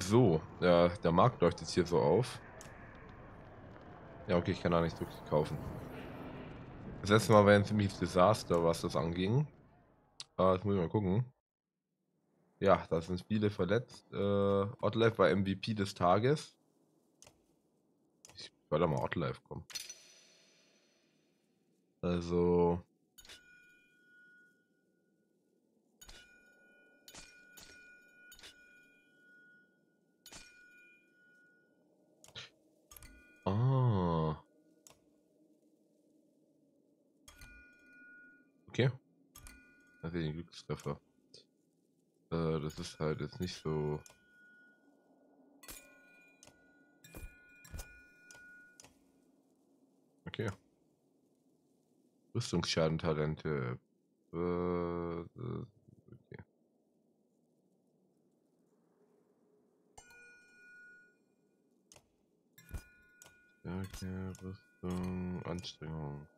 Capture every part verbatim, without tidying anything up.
So, ja, der Markt leuchtet hier so auf. Ja, okay, ich kann da nicht wirklich kaufen. Das letzte Mal war ein ziemliches Desaster, was das anging. Äh, jetzt muss ich mal gucken. Ja, da sind viele verletzt. Äh, Oddlife war M V P des Tages. Ich werde mal Oddlife kommen. Also. Ah. Okay. Da sehe ich den Glückstreffer. Äh, das ist halt jetzt nicht so. Okay. Rüstungsschadentalente. Äh, äh, okay. Stärke, Rüstung, Anstrengung.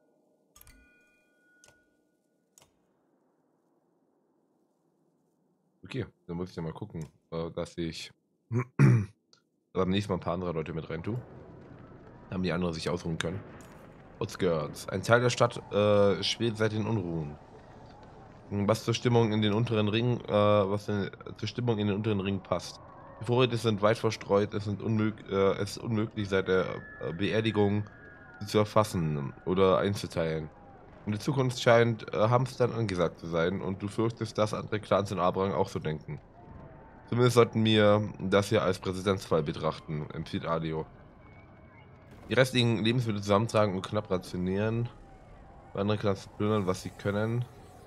Okay, dann muss ich ja mal gucken, äh, dass ich beim nächsten Mal ein paar andere Leute mit rein tue. Haben die anderen sich ausruhen können. Outskirts. Ein Teil der Stadt äh, schwelt seit den Unruhen. Was zur Stimmung in den unteren Ringen, äh, was denn, zur Stimmung in den unteren Ringen passt. Die Vorräte sind weit verstreut, es, sind unmög äh, es ist unmöglich, seit der äh, Beerdigung sie zu erfassen oder einzuteilen. In der Zukunft scheint äh, Hamstern angesagt zu sein und du fürchtest, dass andere Clans in Abrang auch so denken. Zumindest sollten wir das hier als Präzedenzfall betrachten, empfiehlt Adio. Die restlichen Lebensmittel zusammentragen und knapp rationieren. Andere Clans plündern, was sie können.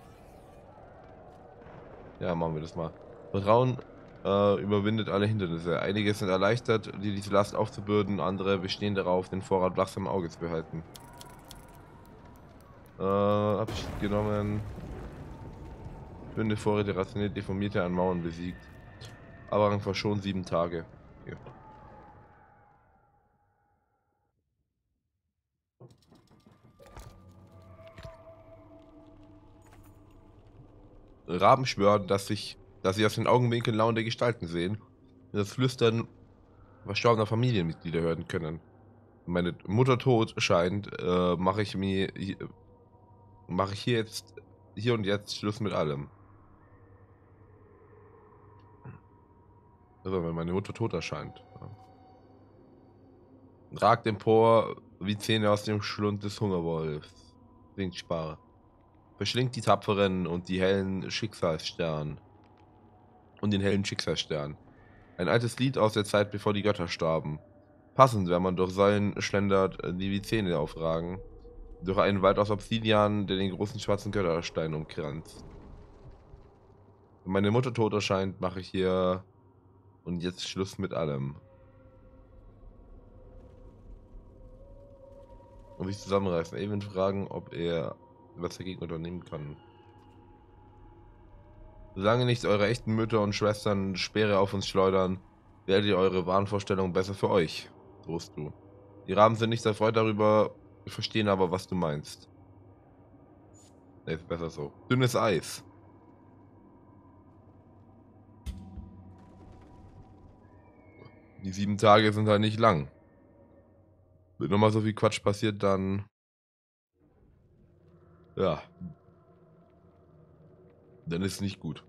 Ja, machen wir das mal. Vertrauen äh, überwindet alle Hindernisse. Einige sind erleichtert, dir diese Last aufzubürden, andere bestehen darauf, den Vorrat wachsam im Auge zu behalten. Äh, Abschied genommen. Bünde Vorräte rationiert, deformierte an Mauern besiegt. Aber verschont sieben Tage. Okay. Raben schwören, dass sich, dass sie aus den Augenwinkeln lauernde Gestalten sehen und das Flüstern verstorbener Familienmitglieder hören können. Wenn meine Mutter tot scheint, äh, mache ich mir mache ich hier jetzt hier und jetzt Schluss mit allem. Also wenn meine Mutter tot erscheint. Ja. Ragt empor wie Zähne aus dem Schlund des Hungerwolfs. Singt Spar. Verschlingt die Tapferen und die hellen Schicksalsstern. Und den hellen Schicksalsstern. Ein altes Lied aus der Zeit, bevor die Götter starben. Passend, wenn man durch Säulen schlendert, die wie Zähne aufragen. Durch einen Wald aus Obsidian, der den großen schwarzen Götterstein umkranzt. Wenn meine Mutter tot erscheint, mache ich hier und jetzt Schluss mit allem. Und sich zusammenreißen. Even fragen, ob er was dagegen unternehmen kann. Solange nicht eure echten Mütter und Schwestern Speere auf uns schleudern, werdet ihr eure Wahnvorstellungen besser für euch. Trost du. Die Raben sind nicht erfreut darüber, verstehen aber, was du meinst. Nee, ist besser so. Dünnes Eis. Die sieben Tage sind halt nicht lang. Wenn nochmal so viel Quatsch passiert, dann... Ja. Dann ist es nicht gut.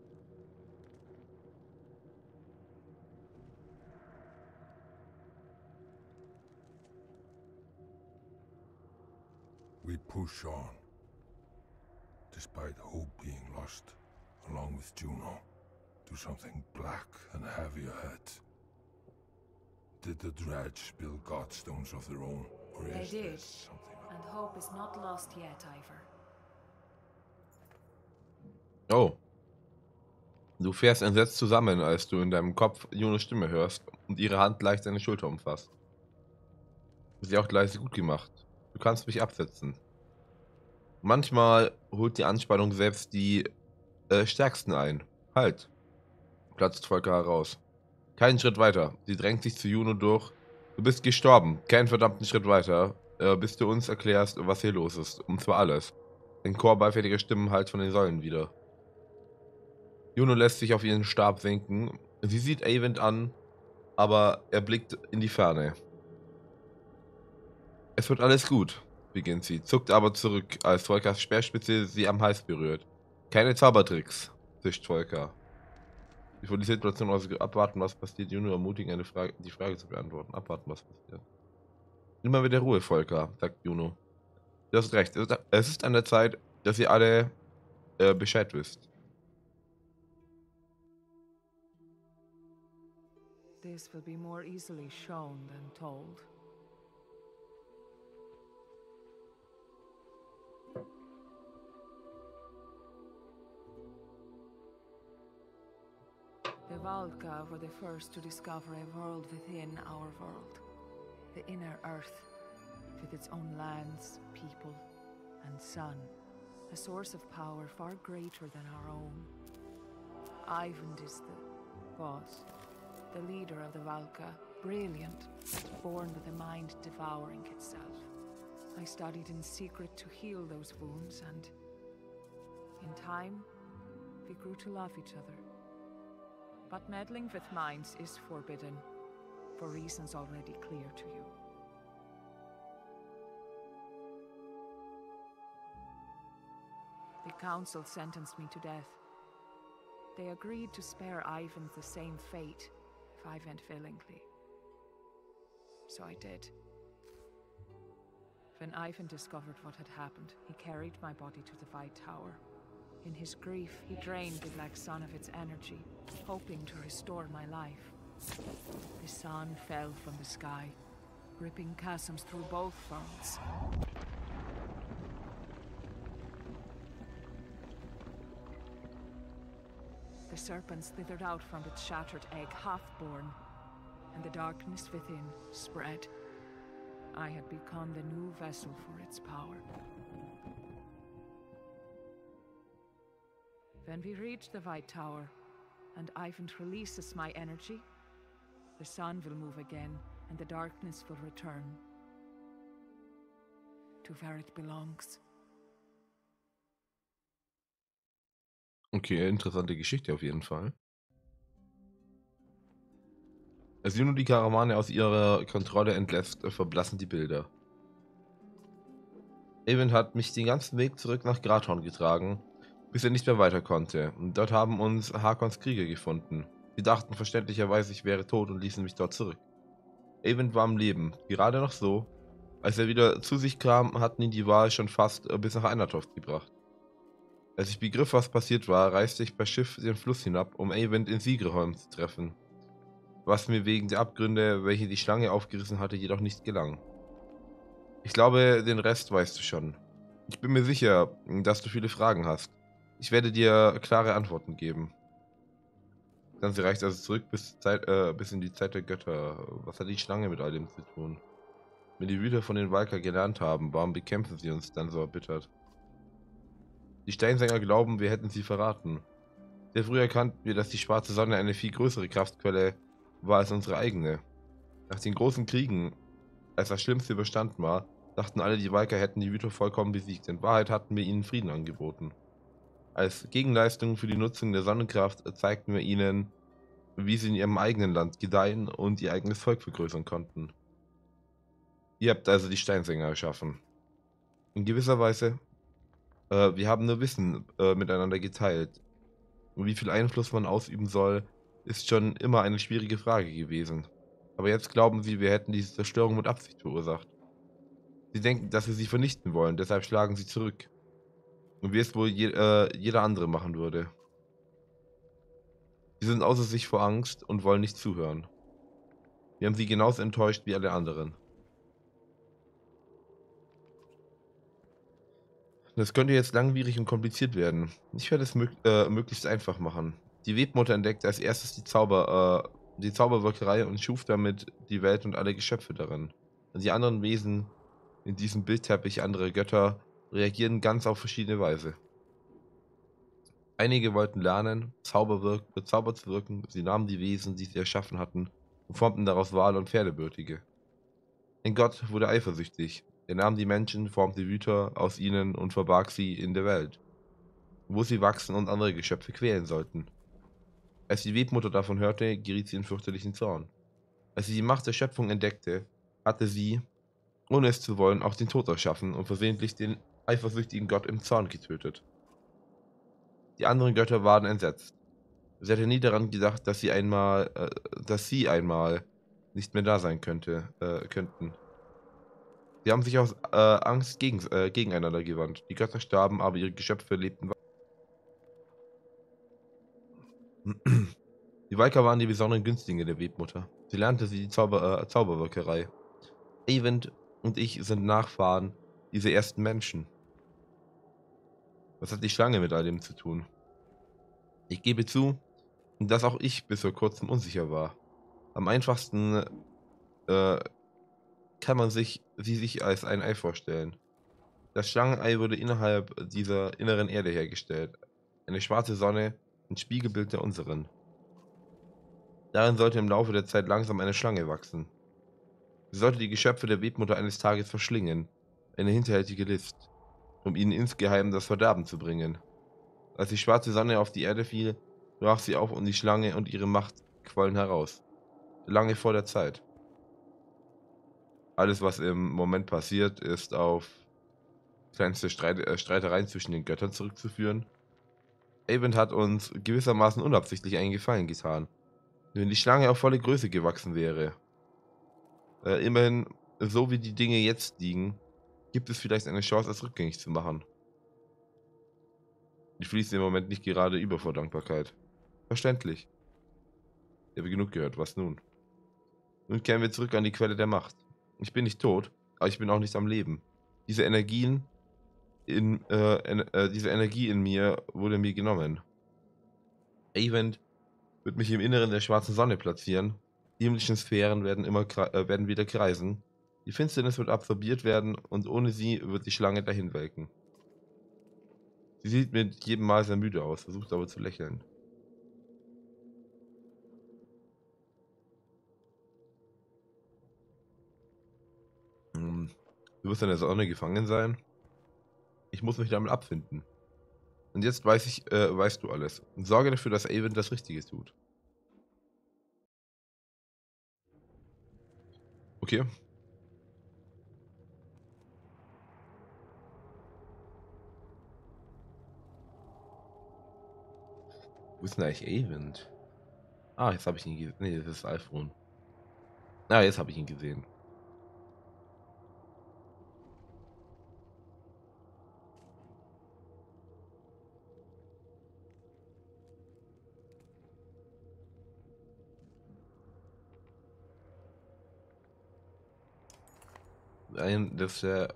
We push on, despite hope being lost, along with Juno, to something black and heavy ahead. Did the dredge spill godstones of their own, or They is did, this something? and hope is not lost yet, Ivor. Oh. Du fährst entsetzt zusammen, als du in deinem Kopf Junos Stimme hörst und ihre Hand leicht deine Schulter umfasst. Sie auch leise gut gemacht. Du kannst mich absetzen. Manchmal holt die Anspannung selbst die äh, Stärksten ein. Halt, platzt Volker heraus. Keinen Schritt weiter. Sie drängt sich zu Juno durch. Du bist gestorben. Keinen verdammten Schritt weiter, äh, bis du uns erklärst, was hier los ist. Und zwar alles. Ein Chor beifälliger Stimmen halt von den Säulen wieder. Juno lässt sich auf ihren Stab sinken. Sie sieht Avent an aber er blickt in die Ferne. Es wird alles gut, beginnt sie, zuckt aber zurück, als Volkers Speerspitze sie am Hals berührt. Keine Zaubertricks, zischt Volker. Ich will die Situation also abwarten, was passiert. Juno ermutigen, eine Frage, die Frage zu beantworten. Abwarten, was passiert. Immer wieder Ruhe, Volker, sagt Juno. Du hast recht. Es ist an der Zeit, dass ihr alle äh, Bescheid wisst. This will be more easily shown than told. The Valka were the first to discover a world within our world. The inner earth, with its own lands, people, and sun. A source of power far greater than our own. Eyvind is the boss, the leader of the Valka, brilliant, born with a mind devouring itself. I studied in secret to heal those wounds, and in time, we grew to love each other. But meddling with minds is forbidden, for reasons already clear to you. The council sentenced me to death. They agreed to spare Eyvind the same fate if I went willingly. So I did. When Eyvind discovered what had happened, he carried my body to the White Tower. In his grief, he drained the Black Sun of its energy, hoping to restore my life. The sun fell from the sky, ripping chasms through both worlds. The serpent slithered out from its shattered egg, half-born, and the darkness within spread. I had become the new vessel for its power. When we reach the White Tower, and Eyvind releases my energy, the sun will move again, and the darkness will return to where it belongs. Okay, interessante Geschichte auf jeden Fall. Als Juno die Karawane aus ihrer Kontrolle entlässt, verblassen die Bilder. Eyvind hat mich den ganzen Weg zurück nach Grathorn getragen, bis er nicht mehr weiter konnte. Und dort haben uns Hakons Krieger gefunden. Sie dachten verständlicherweise, ich wäre tot und ließen mich dort zurück. Eyvind war am Leben, gerade noch so. Als er wieder zu sich kam, hatten ihn die Wahl schon fast bis nach Einartoft gebracht. Als ich begriff, was passiert war, reiste ich per Schiff den Fluss hinab, um Eyvind in Sigreholm zu treffen. Was mir wegen der Abgründe, welche die Schlange aufgerissen hatte, jedoch nicht gelang. Ich glaube, den Rest weißt du schon. Ich bin mir sicher, dass du viele Fragen hast. Ich werde dir klare Antworten geben. Dann sie reicht also zurück bis, Zeit, äh, bis in die Zeit der Götter. Was hat die Schlange mit all dem zu tun? Wenn die Wüter von den Valka gelernt haben, warum bekämpfen sie uns dann so erbittert? Die Steinsänger glauben, wir hätten sie verraten. Sehr früh erkannten wir, dass die schwarze Sonne eine viel größere Kraftquelle war als unsere eigene. Nach den großen Kriegen, als das Schlimmste überstanden war, dachten alle, die Valka hätten die Wüter vollkommen besiegt. In Wahrheit hatten wir ihnen Frieden angeboten. Als Gegenleistung für die Nutzung der Sonnenkraft zeigten wir ihnen, wie sie in ihrem eigenen Land gedeihen und ihr eigenes Volk vergrößern konnten. Ihr habt also die Steinsänger erschaffen. In gewisser Weise, äh, wir haben nur Wissen äh, miteinander geteilt. Und wie viel Einfluss man ausüben soll, ist schon immer eine schwierige Frage gewesen. Aber jetzt glauben sie, wir hätten diese Zerstörung mit Absicht verursacht. Sie denken, dass wir sie vernichten wollen, deshalb schlagen sie zurück. Und wie es wohl je, äh, jeder andere machen würde. Sie sind außer sich vor Angst und wollen nicht zuhören. Wir haben sie genauso enttäuscht wie alle anderen. Das könnte jetzt langwierig und kompliziert werden. Ich werde es mög äh, möglichst einfach machen. Die Webmutter entdeckte als erstes die Zauber, äh, die Zauberwirkerei und schuf damit die Welt und alle Geschöpfe darin. Und die anderen Wesen in diesem Bildteppich, andere Götter, reagieren ganz auf verschiedene Weise. Einige wollten lernen, Zauberwirk Zauber zu wirken, sie nahmen die Wesen, die sie erschaffen hatten, und formten daraus Wale und Pferdebürtige. Ein Gott wurde eifersüchtig, er nahm die Menschen, formte Wüter aus ihnen und verbarg sie in der Welt, wo sie wachsen und andere Geschöpfe quälen sollten. Als die Webmutter davon hörte, geriet sie in fürchterlichen Zorn. Als sie die Macht der Schöpfung entdeckte, hatte sie, ohne es zu wollen, auch den Tod erschaffen und versehentlich den eifersüchtigen Gott im Zorn getötet. Die anderen Götter waren entsetzt. Sie hatte nie daran gedacht, dass sie einmal, äh, dass sie einmal nicht mehr da sein könnte, äh, könnten. Sie haben sich aus äh, Angst gegen, äh, gegeneinander gewandt. Die Götter starben, aber ihre Geschöpfe lebten weiter. Die Walker waren die besonderen Günstlinge der Webmutter. Sie lernte sie die Zauber, äh, Zauberwirkerei. Eyvind und ich sind Nachfahren dieser ersten Menschen. Was hat die Schlange mit all dem zu tun? Ich gebe zu, dass auch ich bis vor kurzem unsicher war. Am einfachsten äh, kann man sich sie sich als ein Ei vorstellen. Das Schlangenei wurde innerhalb dieser inneren Erde hergestellt. Eine schwarze Sonne, ein Spiegelbild der unseren. Darin sollte im Laufe der Zeit langsam eine Schlange wachsen. Sie sollte die Geschöpfe der Webmutter eines Tages verschlingen. Eine hinterhältige List, um ihnen insgeheim das Verderben zu bringen. Als die schwarze Sonne auf die Erde fiel, brach sie auf und die Schlange und ihre Macht quollen heraus. Lange vor der Zeit. Alles, was im Moment passiert, ist auf kleinste Streit, äh, Streitereien zwischen den Göttern zurückzuführen. Eyvind hat uns gewissermaßen unabsichtlich einen Gefallen getan. Wenn die Schlange auf volle Größe gewachsen wäre, äh, immerhin, so wie die Dinge jetzt liegen, gibt es vielleicht eine Chance, es rückgängig zu machen. Die fließt im Moment nicht gerade über vor Dankbarkeit. Verständlich. Ich habe genug gehört, was nun? Nun kehren wir zurück an die Quelle der Macht. Ich bin nicht tot, aber ich bin auch nicht am Leben. Diese Energien in, äh, en äh, diese Energie in mir wurde mir genommen. Eyvind wird mich im Inneren der schwarzen Sonne platzieren. Die himmlischen Sphären werden immer äh, werden wieder kreisen. Die Finsternis wird absorbiert werden und ohne sie wird die Schlange dahin welken. Sie sieht mit jedem Mal sehr müde aus, versucht aber zu lächeln. Hm. Du wirst in der Sonne gefangen sein. Ich muss mich damit abfinden. Und jetzt weiß ich, äh, weißt du alles. Und sorge dafür, dass Eyvind das Richtige tut. Okay. Wo ist denn eigentlich Eyvind? Ah, jetzt habe ich ihn gesehen. Nee, das ist Alfron. Ah, jetzt habe ich ihn gesehen. Ein, das ist der,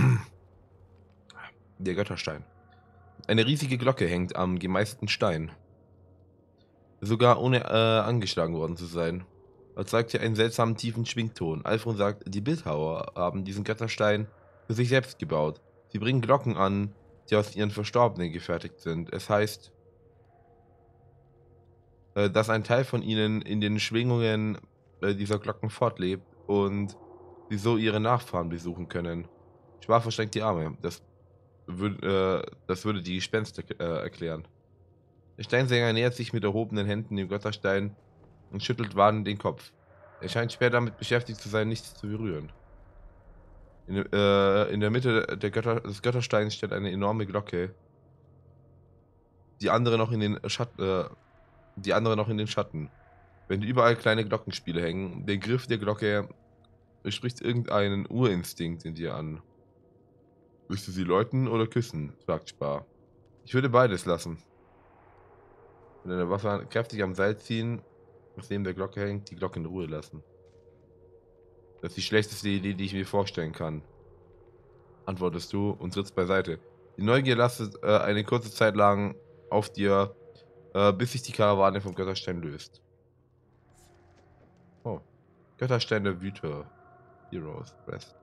der Götterstein. Eine riesige Glocke hängt am gemeißelten Stein. Sogar ohne äh, angeschlagen worden zu sein. Erzeugt hier einen seltsamen tiefen Schwington. Alfred sagt, die Bildhauer haben diesen Götterstein für sich selbst gebaut. Sie bringen Glocken an, die aus ihren Verstorbenen gefertigt sind. Es heißt, äh, dass ein Teil von ihnen in den Schwingungen äh, dieser Glocken fortlebt und sie so ihre Nachfahren besuchen können. Schwar verschränkt die Arme. Das, würd, äh, das würde die Gespenster äh, erklären. Der Steinsänger nähert sich mit erhobenen Händen dem Götterstein und schüttelt warnend den Kopf. Er scheint schwer damit beschäftigt zu sein, nichts zu berühren. In, äh, in der Mitte der Götter, des Göttersteins steht eine enorme Glocke. Die andere noch in den Schatten, äh, die andere noch in den Schatten. Wenn überall kleine Glockenspiele hängen, der Griff der Glocke spricht irgendeinen Urinstinkt in dir an. Willst du sie läuten oder küssen? Fragt Spar. Ich würde beides lassen. Mit einer Waffe kräftig am Seil ziehen, was neben der Glocke hängt, die Glocke in Ruhe lassen. Das ist die schlechteste Idee, die ich mir vorstellen kann. Antwortest du und trittst beiseite. Die Neugier lastet äh, eine kurze Zeit lang auf dir, äh, bis sich die Karawane vom Götterstein löst. Oh. Götterstein der Wüter. Heroes. Rest.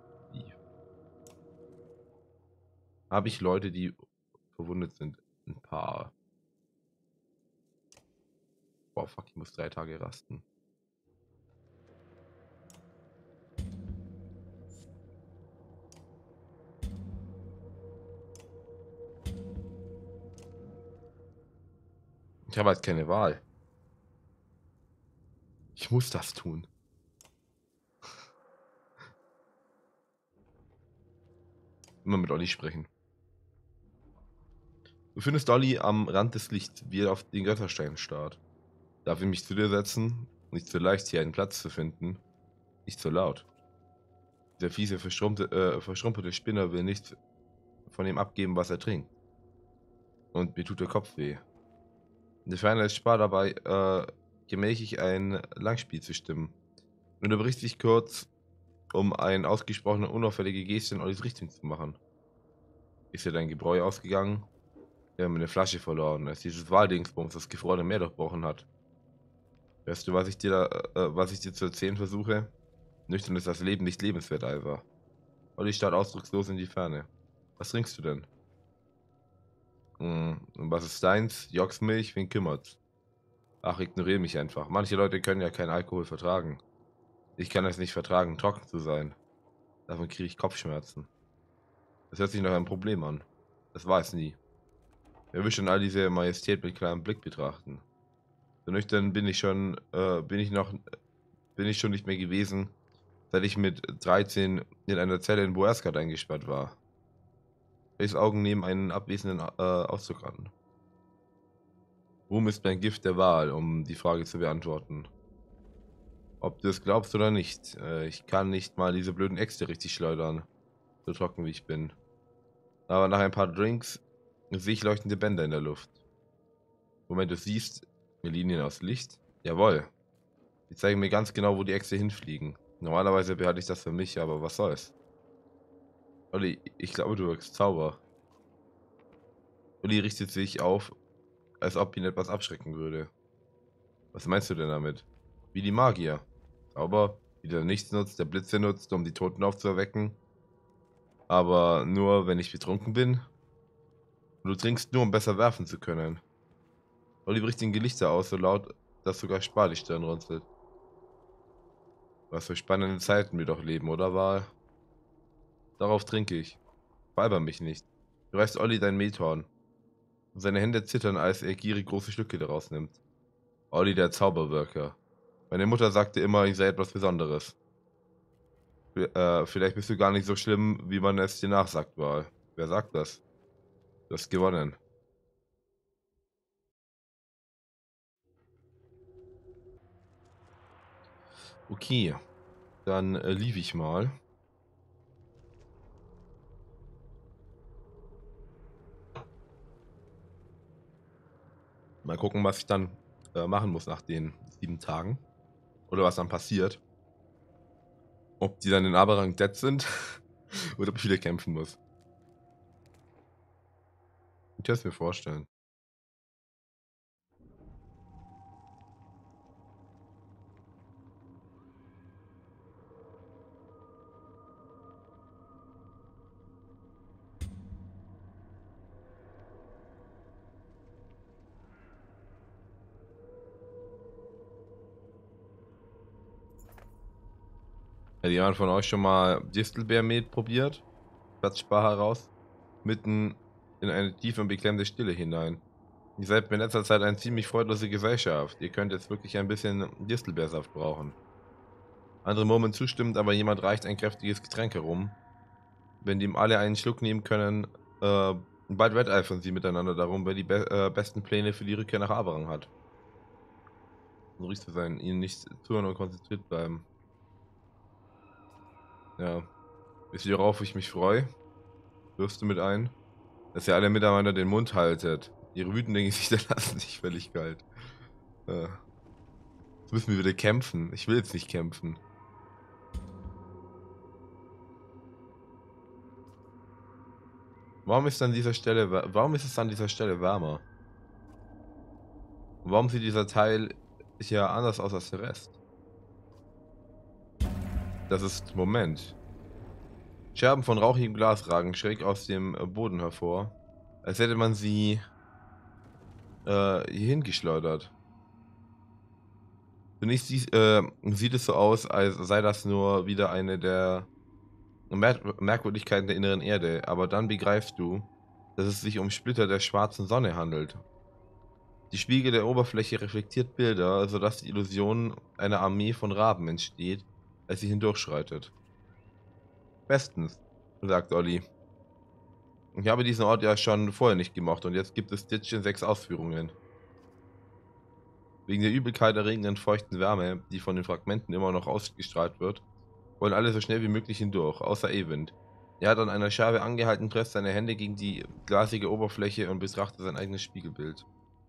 Habe ich Leute, die verwundet sind? Ein paar. Boah, fuck, ich muss drei Tage rasten. Ich habe halt keine Wahl. Ich muss das tun. immer mit Olli sprechen. Du findest Olli am Rand des Lichts, wie er auf den Götterstein starrt. Darf ich mich zu dir setzen? Nicht so leicht, hier einen Platz zu finden. Nicht so laut. Der fiese, verschrumpte, äh, verschrumpelte Spinner will nichts von ihm abgeben, was er trinkt. Und mir tut der Kopf weh. In der Ferne ist Spar dabei, äh, gemächlich ein Langspiel zu stimmen. Und du brichst dich kurz, um eine ausgesprochene unauffällige Geste in Ollis Richtung zu machen. Ist dir dein Gebräu ausgegangen? Wir haben eine Flasche verloren, als dieses Waldingsbums das gefrorene Meer durchbrochen hat. Weißt du, was ich dir da, äh, was ich dir zu erzählen versuche? Nüchtern ist das Leben nicht lebenswert, Alva. Olli starrt ausdruckslos in die Ferne. Was trinkst du denn? Hm, und was ist deins? Jocksmilch, wen kümmert's? Ach, ignoriere mich einfach. Manche Leute können ja keinen Alkohol vertragen. Ich kann es nicht vertragen, trocken zu sein. Davon kriege ich Kopfschmerzen. Das hört sich nach einem Problem an. Das war es nie. Wer will schon all diese Majestät mit klarem Blick betrachten? So nüchtern bin ich schon, äh, bin ich noch, bin ich schon nicht mehr gewesen, seit ich mit dreizehn in einer Zelle in Boerskat eingesperrt war. Ellis Augen nehmen einen abwesenden äh, Ausdruck an. Ruhm ist mein Gift der Wahl, um die Frage zu beantworten. Ob du es glaubst oder nicht, äh, ich kann nicht mal diese blöden Äxte richtig schleudern, so trocken wie ich bin. Aber nach ein paar Drinks sehe ich leuchtende Bänder in der Luft. Moment, du siehst Linien aus Licht? Jawohl. Die zeigen mir ganz genau, wo die Äxte hinfliegen. Normalerweise behalte ich das für mich, aber was soll's. Olli, ich glaube, du wirkst Zauber. Olli richtet sich auf, als ob ihn etwas abschrecken würde. Was meinst du denn damit? Wie die Magier. Zauber, die der nichts nutzt, der Blitze nutzt, um die Toten aufzuerwecken. Aber nur, wenn ich betrunken bin? Und du trinkst nur, um besser werfen zu können. Olli bricht den Gelichter aus, so laut, dass sogar Spar die Stirn runzelt. Was für spannende Zeiten wir doch leben, oder Wahl? Darauf trinke ich. Veralber mich nicht. Du reichst Olli dein Methorn. Und seine Hände zittern, als er gierig große Stücke daraus nimmt. Olli der Zauberwirker. Meine Mutter sagte immer, ich sei etwas Besonderes. V äh, vielleicht bist du gar nicht so schlimm, wie man es dir nachsagt, Wahl. Wer sagt das? Du hast gewonnen. Okay, dann äh, lief ich mal. Mal gucken, was ich dann äh, machen muss nach den sieben Tagen. Oder was dann passiert. Ob die dann in Aberrang dead sind oder ob ich wieder kämpfen muss. Ich kann es mir vorstellen. Hat jemand von euch schon mal Distelbeermet probiert? Platz Spar heraus. Mitten in eine tiefe und beklemmende Stille hinein. Ihr seid in letzter Zeit eine ziemlich freudlose Gesellschaft. Ihr könnt jetzt wirklich ein bisschen Distelbeersaft brauchen. Andere murmeln zustimmend, aber jemand reicht ein kräftiges Getränk herum. Wenn die alle einen Schluck nehmen können, äh, bald wetteifern sie miteinander darum, wer die be äh, besten Pläne für die Rückkehr nach Aberrang hat. So ruhig zu sein, ihnen nicht zuhören und konzentriert bleiben. Ja. Wisst ihr, worauf ich mich freue? Wirfst du mit ein? Dass ihr alle miteinander den Mund haltet. Ihre wütenden Gesichter lassen sich völlig kalt. Äh. Jetzt müssen wir wieder kämpfen. Ich will jetzt nicht kämpfen. Warum ist an dieser Stelle, warum ist es an dieser Stelle wärmer? Und warum sieht dieser Teil hier anders aus als der Rest? Das ist, Moment. Scherben von rauchigem Glas ragen schräg aus dem Boden hervor, als hätte man sie äh, hierhin geschleudert. Zunächst sieht, äh, sieht es so aus, als sei das nur wieder eine der Mer Merkwürdigkeiten der inneren Erde, aber dann begreifst du, dass es sich um Splitter der schwarzen Sonne handelt. Die Spiegel der Oberfläche reflektiert Bilder, sodass die Illusion einer Armee von Raben entsteht, als sie hindurchschreitet. Bestens, sagt Olli. Ich habe diesen Ort ja schon vorher nicht gemocht und jetzt gibt es Ditch in sechs Ausführungen. Wegen der übelkeit erregenden feuchten Wärme, die von den Fragmenten immer noch ausgestrahlt wird, wollen alle so schnell wie möglich hindurch, außer Eyvind. Er hat an einer Scheibe angehalten, presst seine Hände gegen die glasige Oberfläche und betrachtet sein eigenes Spiegelbild.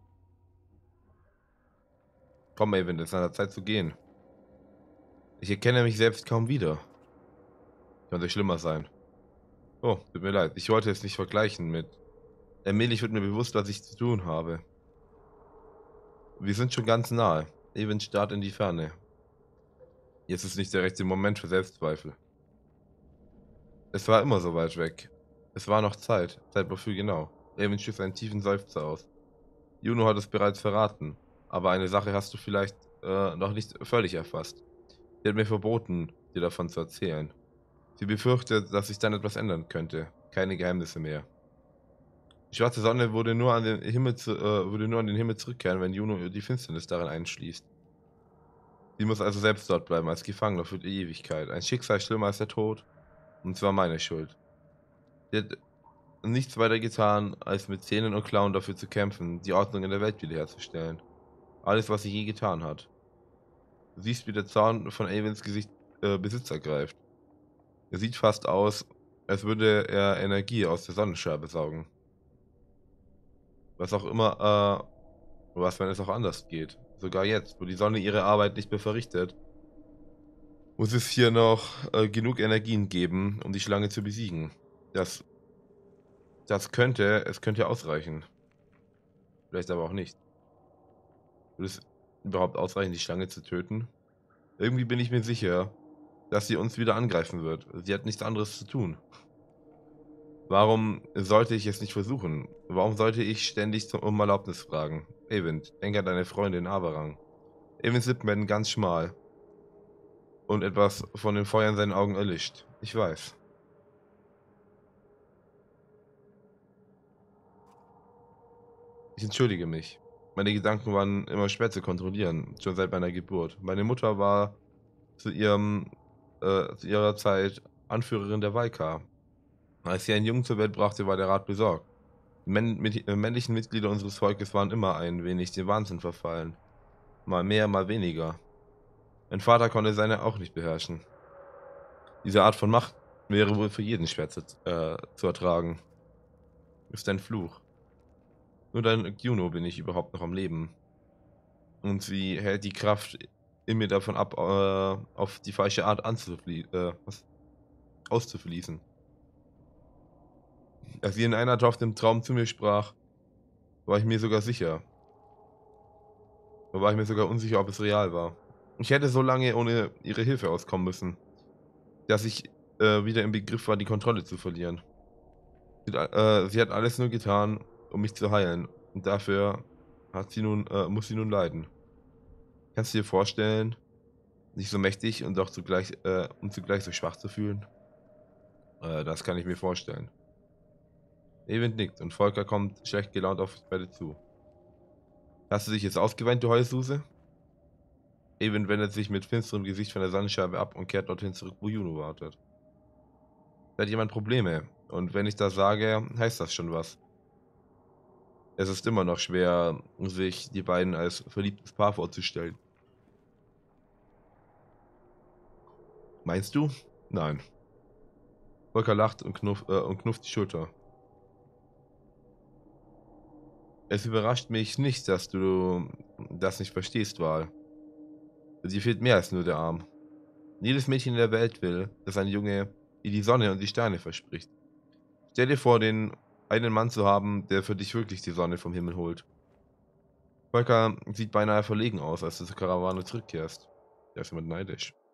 Komm, Eyvind, es ist an der Zeit zu gehen. Ich erkenne mich selbst kaum wieder. Könnte schlimmer sein. Oh, tut mir leid. Ich wollte es nicht vergleichen mit... Allmählich wird mir bewusst, was ich zu tun habe. Wir sind schon ganz nahe. Eyvind starrt in die Ferne. Jetzt ist nicht der rechte Moment für Selbstzweifel. Es war immer so weit weg. Es war noch Zeit. Zeit wofür genau? Eyvind stößt einen tiefen Seufzer aus. Juno hat es bereits verraten. Aber eine Sache hast du vielleicht äh, noch nicht völlig erfasst. Sie hat mir verboten, dir davon zu erzählen. Sie befürchtet, dass sich dann etwas ändern könnte. Keine Geheimnisse mehr. Die schwarze Sonne würde nur an den Himmel, zu, äh, würde nur an den Himmel zurückkehren, wenn Juno die Finsternis darin einschließt. Sie muss also selbst dort bleiben, als Gefangener für die Ewigkeit. Ein Schicksal schlimmer als der Tod. Und zwar meine Schuld. Sie hat nichts weiter getan, als mit Zähnen und Klauen dafür zu kämpfen, die Ordnung in der Welt wiederherzustellen. Alles, was sie je getan hat. Du siehst, wie der Zorn von Eyvinds Gesicht äh, Besitz ergreift. Er sieht fast aus, als würde er Energie aus der Sonnenscheibe saugen. Was auch immer, äh, was, wenn es auch anders geht. Sogar jetzt, wo die Sonne ihre Arbeit nicht mehr verrichtet, muss es hier noch äh, genug Energien geben, um die Schlange zu besiegen. Das, das könnte, es könnte ausreichen. Vielleicht aber auch nicht. Würde es überhaupt ausreichen, die Schlange zu töten? Irgendwie bin ich mir sicher, dass sie uns wieder angreifen wird. Sie hat nichts anderes zu tun. Warum sollte ich es nicht versuchen? Warum sollte ich ständig um Erlaubnis fragen? Eyvind, denk an deine Freundin Averang. Eyvinds Lippen werden ganz schmal. Und etwas von dem Feuer in seinen Augen erlischt. Ich weiß. Ich entschuldige mich. Meine Gedanken waren immer schwer zu kontrollieren, schon seit meiner Geburt. Meine Mutter war zu ihrem, äh, zu ihrer Zeit Anführerin der Valka. Als sie einen Jungen zur Welt brachte, war der Rat besorgt. Die männ mit, äh, männlichen Mitglieder unseres Volkes waren immer ein wenig dem Wahnsinn verfallen. Mal mehr, mal weniger. Mein Vater konnte seine auch nicht beherrschen. Diese Art von Macht wäre wohl für jeden schwer zu, äh, zu ertragen. Ist ein Fluch. Nur dank Juno bin ich überhaupt noch am Leben. Und sie hält die Kraft in mir davon ab, äh, auf die falsche Art anzuflie äh, was? auszufließen. Als sie in einer Nacht im Traum zu mir sprach, war ich mir sogar sicher. Da war ich mir sogar unsicher, ob es real war. Ich hätte so lange ohne ihre Hilfe auskommen müssen, dass ich äh, wieder im Begriff war, die Kontrolle zu verlieren. Sie, äh, sie hat alles nur getan, um mich zu heilen. Und dafür hat sie nun, äh, muss sie nun leiden. Kannst du dir vorstellen, sich so mächtig und doch zugleich, äh, und zugleich so schwach zu fühlen? Äh, das kann ich mir vorstellen. Eyvind nickt und Volker kommt schlecht gelaunt auf uns beide zu. Hast du dich jetzt ausgeweint, du Heulsuse? Eyvind wendet sich mit finsterem Gesicht von der Sonnenscheibe ab und kehrt dorthin zurück, wo Juno wartet. Da hat jemand Probleme. Und wenn ich das sage, heißt das schon was. Es ist immer noch schwer, sich die beiden als verliebtes Paar vorzustellen. Meinst du? Nein. Volker lacht und, knuff, äh, und knufft die Schulter. Es überrascht mich nicht, dass du das nicht verstehst, Val. Dir fehlt mehr als nur der Arm. Jedes Mädchen in der Welt will, dass ein Junge ihr die Sonne und die Sterne verspricht. Stell dir vor, den einen Mann zu haben, der für dich wirklich die Sonne vom Himmel holt. Volker sieht beinahe verlegen aus, als du zur Karawane zurückkehrst. Der ist immer neidisch.